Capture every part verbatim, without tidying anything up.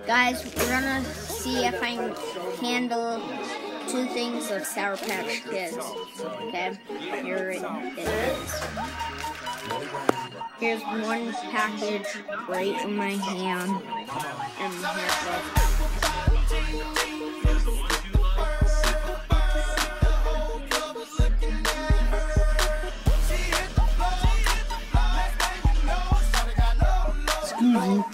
Guys, we're gonna see if I can handle two things of Sour Patch Kids. Okay, here it is. Here's one package right in my hand, and here's Excuse me.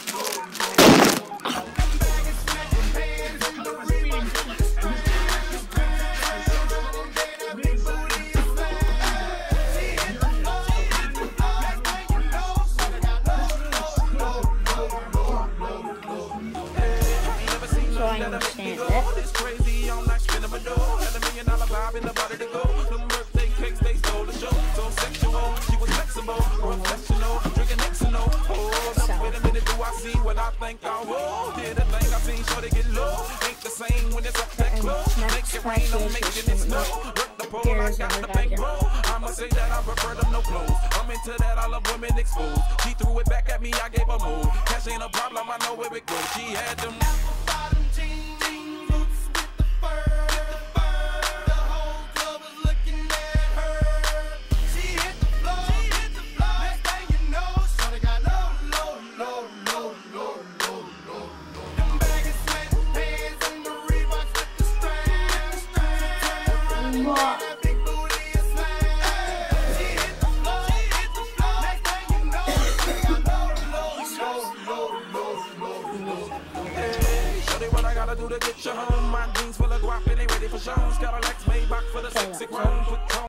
So I understand it. Next package is from here's another package. I'ma say that I prefer them no clothes. I'm into that, I love women exposed. She threw it back at me, I gave her move. Cash ain't a problem, I know where it goes. She had them bottom jeans, jean boots with the fur, the fur. The whole club was looking at her. She hit the floor, she hit the floor. Next thing you know, shorty got low, low, low, low, low, low, low. Them baggy sweatpants and the Reeboks with the straps. Turn around. Do to get you home. My jeans full of guap and they ready for shows. Got a Lex Maybach for the sexy chrome.